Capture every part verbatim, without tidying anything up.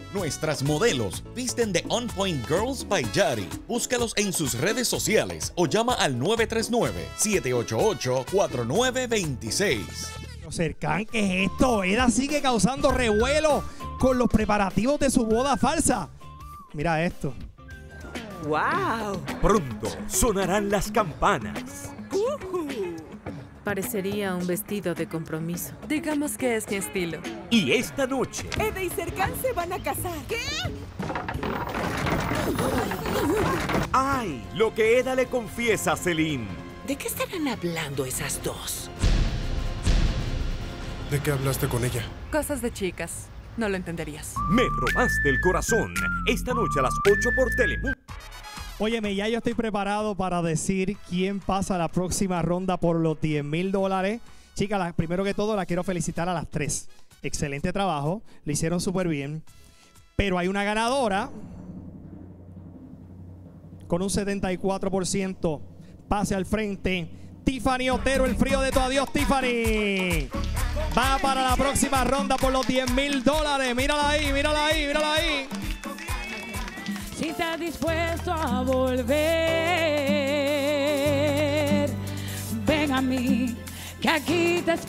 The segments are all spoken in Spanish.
Nuestras modelos visten de On Point Girls by Yari. Búscalos en sus redes sociales o llama al nueve tres nueve, siete ocho ocho, cuatro nueve dos seis. Cercán, ¿qué es esto? Eda sigue causando revuelo con los preparativos de su boda falsa. Mira esto. ¡Wow! Pronto sonarán las campanas. Uh-huh. Parecería un vestido de compromiso. Digamos que es mi estilo. Y esta noche... Eda y Cercán se van a casar. ¿Qué? ¡Ay! Lo que Eda le confiesa a Celine. ¿De qué estarán hablando esas dos? ¿De qué hablaste con ella? Cosas de chicas. No lo entenderías. Me robaste el corazón. Esta noche a las ocho por Telemundo. Óyeme, ya yo estoy preparado para decir quién pasa a la próxima ronda por los diez mil dólares. Chicas, la, primero que todo, la quiero felicitar a las tres. Excelente trabajo. Lo hicieron súper bien. Pero hay una ganadora con un setenta y cuatro por ciento. Pase al frente. Tiffany Otero, el frío de tu adiós, Tiffany. Va para la próxima ronda por los diez mil dólares. Mírala ahí, mírala ahí, mírala ahí. Si estás dispuesto a volver, ven a mí, que aquí te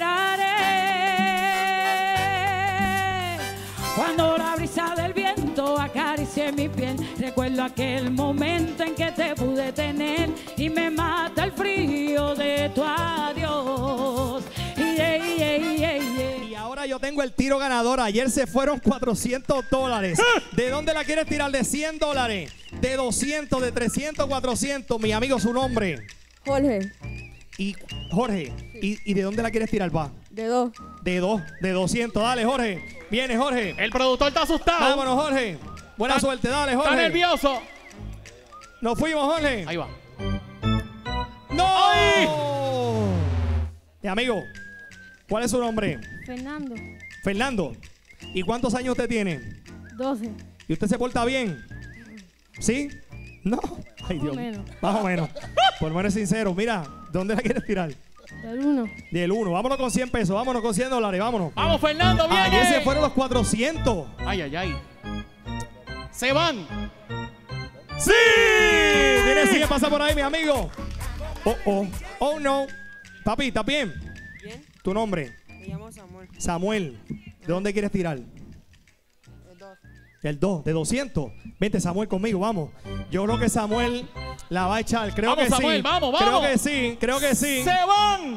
esperaré. Cuando la brisa del viento acaricie mi piel, recuerdo aquel momento en que te pude tener y me mata el frío de tu adiós. Yeah, yeah, yeah, yeah. Y ahora yo tengo el tiro ganador. Ayer se fueron cuatrocientos dólares. ¿De dónde la quieres tirar? De cien dólares, de doscientos, de trescientos, cuatrocientos. Mi amigo, su nombre. Jorge. Y Jorge, ¿y, y de dónde la quieres tirar, va? De dos. De dos, de doscientos. Dale, Jorge. Viene, Jorge. El productor está asustado. Vámonos, Jorge. Buena está, suerte, dale, Jorge. Está nervioso. Nos fuimos, Jorge. Ahí va. ¡No! ¡Ay! Mi amigo, ¿cuál es su nombre? Fernando. Fernando. ¿Y cuántos años usted tiene? doce. ¿Y usted se porta bien? ¿Sí? ¿No? Ay, Dios. Más o menos. Más o menos. Por lo menos sincero. Mira, ¿dónde la quieres tirar? Del uno. Del uno. Vámonos con cien pesos. Vámonos con cien dólares. Vámonos. Vamos, Fernando, viene. Ayer se fueron los cuatrocientos. Ay, ay, ay. Se van. ¡Sí! Viene, sigue, pasa por ahí, mi amigo. Oh, oh. Oh, no. Papi, ¿estás bien? Bien. ¿Tu nombre? Me llamo Samuel. Samuel. ¿De dónde quieres tirar? El dos. El dos, de doscientos. Vente, Samuel, conmigo, vamos. Yo creo que Samuel la va a echar. Creo vamos, que Samuel, sí. Vamos, vamos. Creo que sí, creo que sí. ¡Se van!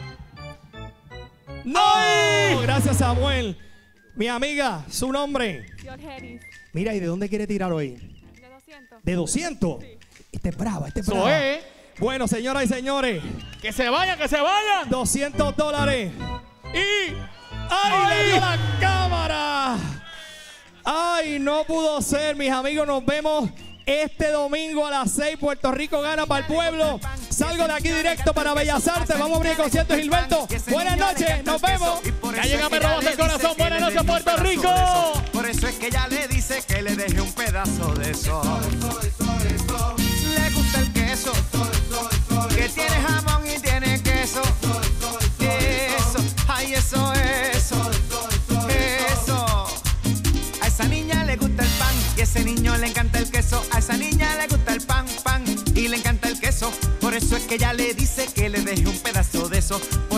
¡No! ¡Ay! Gracias, Samuel. Mi amiga, su nombre. Georgeris. Mira, ¿y de dónde quiere tirar hoy? De doscientos. ¿De doscientos? Sí. Este es brava, este es Eso brava. es. Bueno, señoras y señores. Que se vayan, que se vayan. doscientos dólares. Y... ¡ay, le dio la cámara! ¡Ay, no pudo ser, mis amigos! Nos vemos este domingo a las seis. Puerto Rico gana para el pueblo. Salgo de aquí directo para Bellas Artes. Vamos a abrir el concierto de Gilberto. Buenas noches, nos vemos. Ya llega, me robas el corazón. Buenas noches, Puerto Rico. Por eso es que ella le dice que le deje un pedazo de eso. Le gusta el queso, que tiene jamón y tiene queso. Eso, ay, eso, eso, eso. A esa niña le gusta el pan y a ese niño le encanta el queso. A esa niña le gusta el pan, pan y le encanta el queso. Por eso es que ella le dice que le deje un pedazo de eso.